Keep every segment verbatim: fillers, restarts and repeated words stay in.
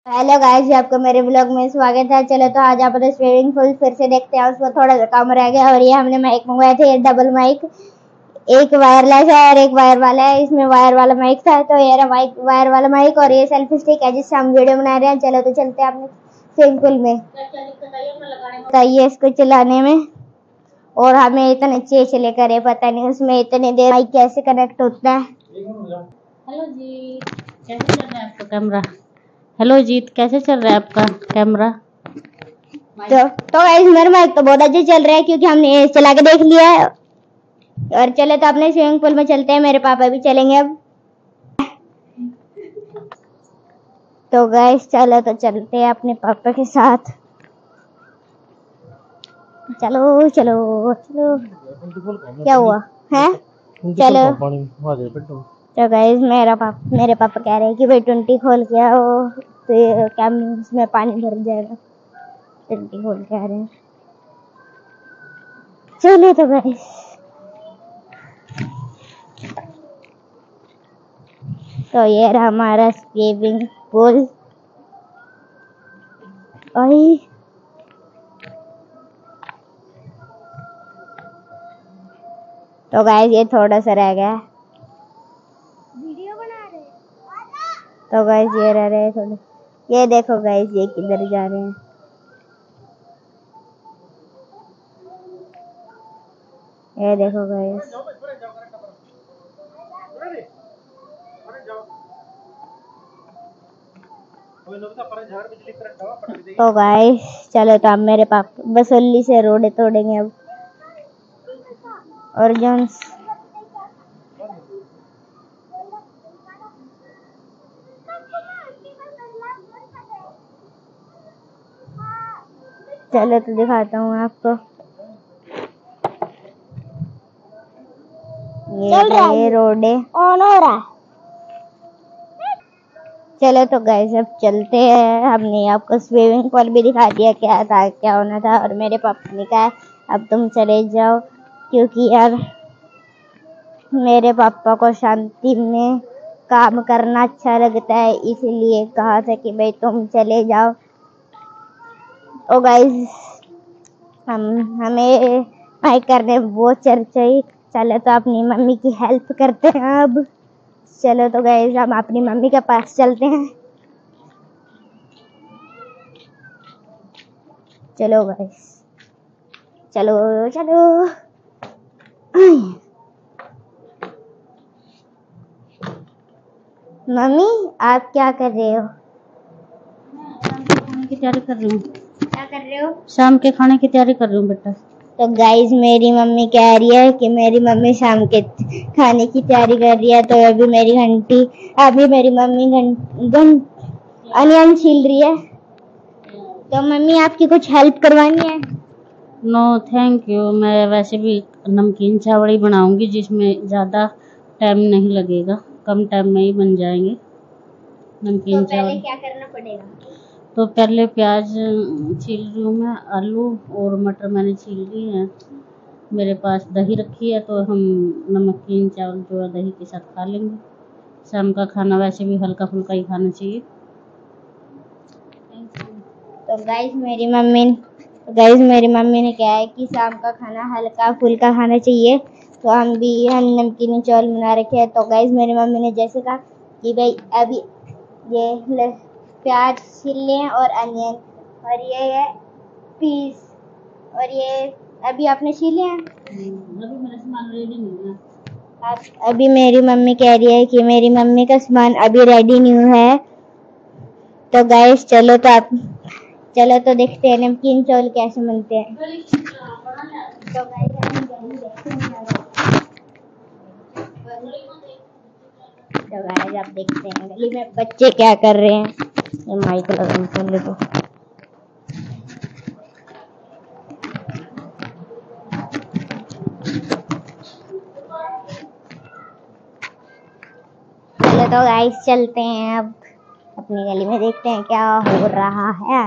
Hello guys, आपको मेरे blog में स्वागत है। चलो तो आज आप स्विमिंग पूल फिर से देखते हैं। उसमें थोड़ा सा काम रह गया और ये हमने माइक मंगवाए थे, डबल माइक, एक वायरलेस है और एक वायर वाला है। इसमें वायर वाला माइक था तो ये रहा माइक वायर वाला माइक, और ये सेल्फी स्टिक है जिससे हम वीडियो बना रहे हैं। चलो तो चलते हैं अपने स्विमिंग पूल में। बताइए इसको चलाने में, और हमें इतने चेच लेकर है, पता नहीं उसमें इतनी देर माइक कैसे कनेक्ट होता है। हेलो जी, कैसे चल रहा है आपका कैमरा? हेलो जीत, कैसे चल रहा है आपका कैमरा? तो तो गाइस मेरा माइक तो बहुत अच्छे चल रहा है क्योंकि हमने ये चला के देख लिया है। और चले तो अपने स्विमिंग पूल में चलते हैं, मेरे पापा भी चलेंगे अब। तो गाइस चलो तो चलते हैं अपने पापा के साथ। चलो चलो चलो, क्या हुआ है? चलो तो गाइस मेरा पापा मेरे पापा कह रहे हैं कि भाई ट्वेंटी खोल के आओ, तो ये क्या इसमें पानी भर जाएगा। ट्वेंटी खोल के आ रहे हैं। चलो तो गाइस तो ये रहा हमारा स्विमिंग पूल। तो गाइस ये थोड़ा सा रह गया, वीडियो बना रहे। तो गाइस ये रह रहे थोड़े, ये देखो गाइस ये किधर जा रहे हैं। ये देखो गाइस, तो गाइस चलो तो अब मेरे पापा बसोली से रोड तोड़ेंगे अब। और जोन्स चलो तो दिखाता हूँ आपको, ये ये रोड है, ऑन हो रहा है। चलो तो गाइस अब चलते हैं। हमने आपको स्विमिंग पूल भी दिखा दिया क्या था क्या होना था, और मेरे पापा ने कहा अब तुम चले जाओ क्योंकि यार मेरे पापा को शांति में काम करना अच्छा लगता है, इसलिए कहा था कि भाई तुम चले जाओ। ओ गाइस हम हमें माइक करने वो चर्चा। चलो तो अपनी मम्मी की हेल्प करते हैं अब। चलो तो गाइस हम अपनी मम्मी के पास चलते हैं। चलो गाइस चलो चलो। मम्मी आप क्या कर रहे हो? खाने की तैयारी कर रही हूँ। क्या कर रहे हो? शाम के खाने की तैयारी कर रही हूँ बेटा। तो गाइस मेरी मम्मी कह रही है कि मेरी मम्मी शाम के खाने की तैयारी कर रही है। तो अभी मेरी घंटी अभी मेरी मम्मी घंट अनियन छील रही है। तो मम्मी आपकी कुछ हेल्प करवानी है? नो थैंक यू, मैं वैसे भी नमकीन चावल ही बनाऊंगी जिसमें ज़्यादा टाइम नहीं लगेगा, कम टाइम में ही बन जाएंगे नमकीन तो चावल। पहले क्या करना पड़ेगा? तो पहले प्याज छील रही हूँ मैं, आलू और मटर मैंने छील ली हैं। मेरे पास दही रखी है तो हम नमकीन चावल जो है दही के साथ खा लेंगे। शाम का खाना वैसे भी हल्का फुल्का ही खाना चाहिए। तो गाइस मेरी मम्मी गाइस मेरी मम्मी ने कहा है कि शाम का खाना हल्का फुल्का खाना चाहिए, तो हम भी हम नमकीन चावल बना रखे हैं। तो गाइस मेरी मम्मी ने जैसे कहा कि भाई अभी ये प्याज छील लें और अनियन, और ये है पीस, और ये अभी आपने छीले हैं। अभी मेरा सामान रेडी नहीं है। आप अभी मेरी मम्मी कह रही है कि मेरी मम्मी का सामान अभी रेडी नहीं है। तो गाइस चलो तो आप चलो तो देखते हैं नमकीन चावल कैसे बनते हैं। तो गाइस तो गाइस आप देखते हैं गली में बच्चे क्या कर रहे हैं। ये माइक लगा पहले तो। चलो तो गाइस चलते हैं अब अपनी गली में, देखते हैं क्या हो रहा है।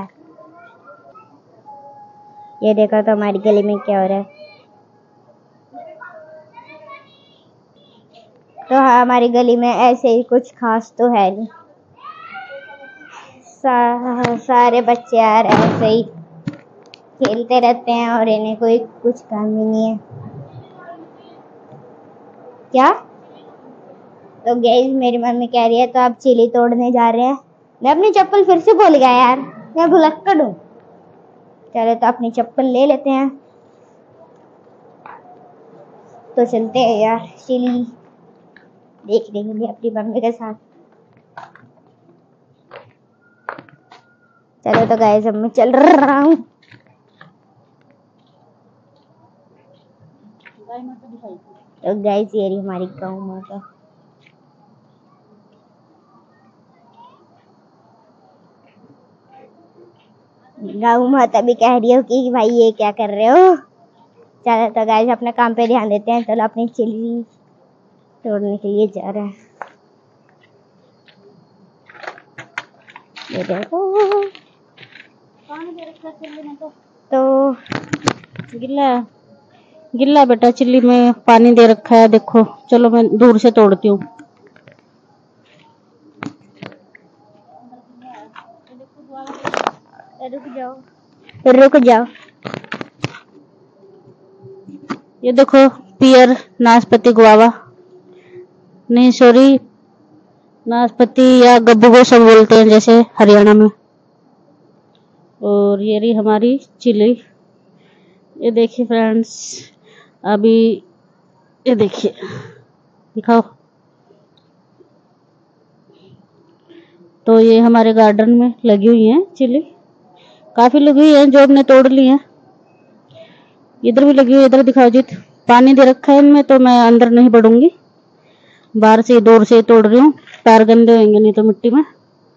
ये देखो तो हमारी गली में क्या हो रहा है। तो हाँ, हमारी गली में ऐसे ही कुछ खास तो है नहीं। सा, सारे बच्चे यार ऐसे ही खेलते रहते हैं और इन्हें कोई कुछ काम ही नहीं है। क्या? तो गाइस मेरी मम्मी कह रही है तो आप चिली तोड़ने जा रहे हैं। मैं अपनी चप्पल फिर से भूल गया यार, मैं भुलक्कड़ हूँ। चलो तो अपनी चप्पल ले लेते हैं, तो चलते हैं यार चिली देखने के लिए अपनी मम्मी के साथ। चलो तो गाइस अब मैं चल रहा हूँ। तो गाइस ये रही हमारी गौ माता। गौ माता भी कह रही हो कि भाई ये क्या कर रहे हो। चलो तो गाइस अपने काम पे ध्यान देते हैं। चलो अपनी चिली तोड़ने के लिए जा रहे हैं। ये देखो तो गिल्ला गिल्ला बेटा, चिल्ली में पानी दे रखा है देखो। चलो मैं दूर से तोड़ती हूँ। रुक जाओ रुक जाओ। ये देखो पियर नाशपाती गुआवा, नहीं सॉरी नाशपाती या गब्बू सब बोलते हैं जैसे हरियाणा में। और ये रही हमारी चिली। ये देखिए फ्रेंड्स, अभी ये देखिए, दिखाओ। तो ये हमारे गार्डन में लगी हुई है चिली, काफी लगी हुई है जो हमने तोड़ ली है। इधर भी लगी हुई है, इधर दिखाओ जीत। पानी दे रखा है इनमें, तो मैं अंदर नहीं बढ़ूंगी, बाहर से दूर से तोड़ रही हूँ। पैर गंदे होंगे नहीं तो मिट्टी में।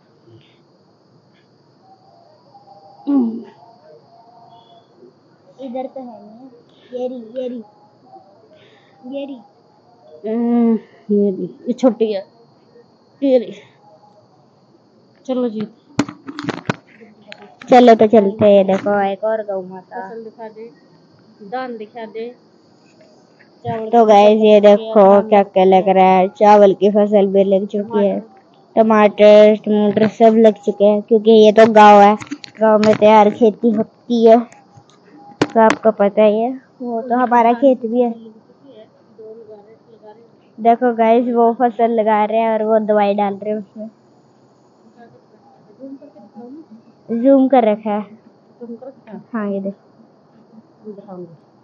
इधर तो है नहीं, ये रही ये रही ये रही ये भी, ये छोटी है ये रही। चलो जी चलो तो चलते हैं। देखो एक और गौ माता। फसल दिखा दे, दान दिखा दे। तो गाइस ये देखो क्या क्या लग रहा है। चावल की फसल भी लग चुकी है, टमाटर टमाटर सब लग चुके हैं, क्योंकि ये तो गांव है, गांव में तो यार खेती होती है, तो आपको पता ही है। वो तो हमारा खेत भी है। देखो गाइस वो फसल लगा रहे हैं और वो दवाई डाल रहे हैं उसमें। जूम कर रखा है। हाँ ये देखो।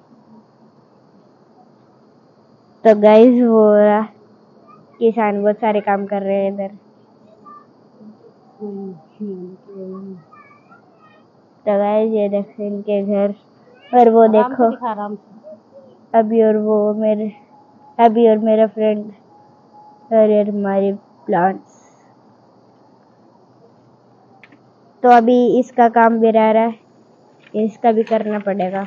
तो गाइस वो किसान बहुत सारे काम कर रहे हैं इधर। तो गाइस ये देखो इनके घर, और वो देखो अभी और वो मेरे अभी और मेरा फ्रेंड और यार हमारे प्लांट्स। तो अभी इसका काम भी रह रहा है, इसका भी करना पड़ेगा।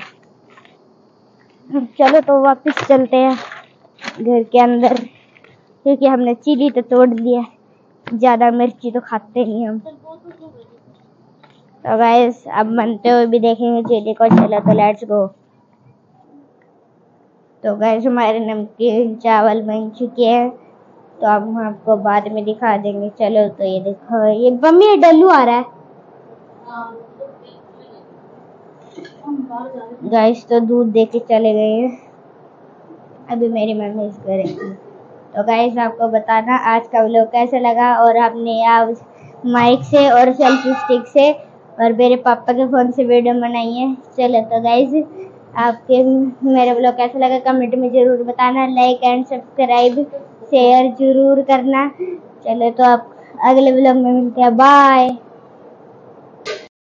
चलो तो वापस चलते हैं घर के अंदर, क्योंकि हमने चिली तो तोड़ दिया, ज्यादा मिर्ची तो खाते नहीं हम। तो गाइस अब बनते हुए भी देखेंगे चिली को। चलो तो लेट्स गो। तो गाइस हमारे नमकीन चावल बन चुके हैं, तो अब हम आपको बाद में दिखा देंगे। चलो तो ये देखो, ये मम्मी डल्लू आ रहा है गाइस। तो दूध दे के चले गए हैं, अभी मेरी मम्मी इस करेगी। तो गाइस आपको बताना आज का व्लॉग कैसा लगा, और आपने आज माइक से और सेल्फी स्टिक से और मेरे पापा के फोन से वीडियो बनाई है। चलो तो गाइस आपके मेरा व्लॉग कैसा लगा कमेंट में जरूर बताना। लाइक एंड सब्सक्राइब शेयर जरूर करना। चलो तो आप अगले व्लॉग में मिलते हैं, बाय।